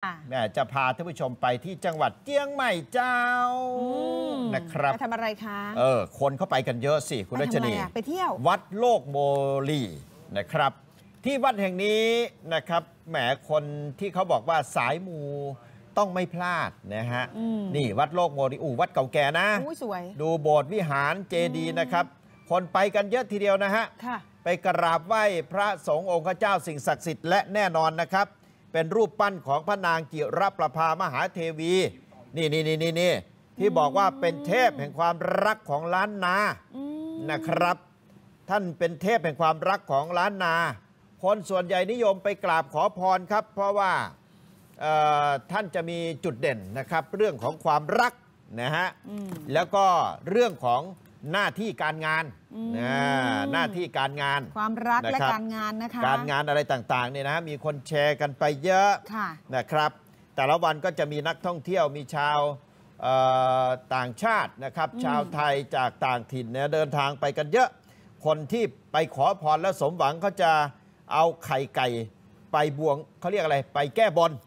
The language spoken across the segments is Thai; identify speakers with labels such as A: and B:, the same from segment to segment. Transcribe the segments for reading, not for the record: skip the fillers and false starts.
A: จะพาท่านผู้ชมไปที่จังหวัดเจียงใหม่เจ้านะครับ
B: ไปทำอะไรคะ
A: คนเข้าไปกันเยอะสิคุณรัชนี
B: ไปเที่ยว
A: วัดโลกโมลีนะครับที่วัดแห่งนี้นะครับแหมคนที่เขาบอกว่าสายมูต้องไม่พลาดนะฮะนี่วัดโลกโมลีวัดเก่าแก่นะ
B: สวย
A: ดูโบสถ์วิหารเจดีย์นะครับคนไปกันเยอะทีเดียวนะฮะไปกราบไหว้พระสงฆ์องค์เจ้าสิ่งศักดิ์สิทธิ์และแน่นอนนะครับเป็นรูปปั้นของพระนางจิรประภามหาเทวีนี่ที่บอกว่าเป็นเทพแห่งความรักของล้านนานะครับท่านเป็นเทพแห่งความรักของล้านนาคนส่วนใหญ่นิยมไปกราบขอพรครับเพราะว่าท่านจะมีจุดเด่นนะครับเรื่องของความรักนะฮะแล้วก็เรื่องของหน้าที่การงานหน้าที่การงาน
B: ความรักและการงานนะคะ
A: การงานอะไรต่างๆเนี่ยนะมีคนแชร์กันไปเยอะนะครับแต่ละวันก็จะมีนักท่องเที่ยวมีชาวต่างชาตินะครับชาวไทยจากต่างถิ่นเนี่ยเดินทางไปกันเยอะคนที่ไปขอพรและสมหวังเขาจะเอาไข่ไก่ไปบวงเขาเรียกอะไรไปแก้บน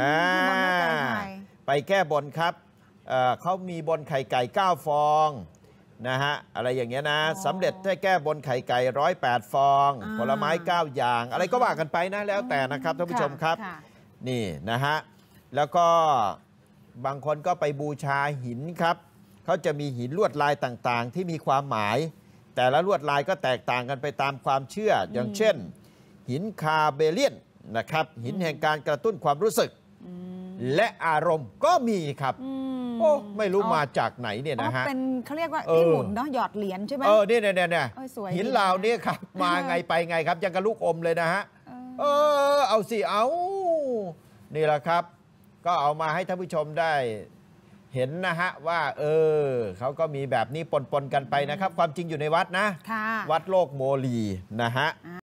A: ไปแก้บนครับเขามีบนไข่ไก่9 ฟองนะฮะอะไรอย่างเงี้ยนะสำเร็จได้แก้บนไข่ไก่108 ฟองผลไม้9 อย่างอะไรก็ว่ากันไปนะแล้วแต่นะครับท่านผู้ชมครับนี่นะฮะแล้วก็บางคนก็ไปบูชาหินครับเขาจะมีหินลวดลายต่างๆที่มีความหมายแต่ละลวดลายก็แตกต่างกันไปตามความเชื่ออย่างเช่นหินคาเบเลียนนะครับหินแห่งการกระตุ้นความรู้สึกและอารมณ์ก็มีครับโอ้ไม่รู้มาจากไหนเนี่ยนะฮะ
B: เป็นเขาเรียกว่าที่หมุนเนาะหยอดเหรียญใช่ไหม
A: เนี่ยหินเหล่านี้ครับมาไงไปไงครับยังกระลูกอมเลยนะฮะเอาสิเอานี่แหละครับก็เอามาให้ท่านผู้ชมได้เห็นนะฮะว่าเขาก็มีแบบนี้ปนกันไปนะครับความจริงอยู่ในวัดนะวัดโลกโมลีนะฮะ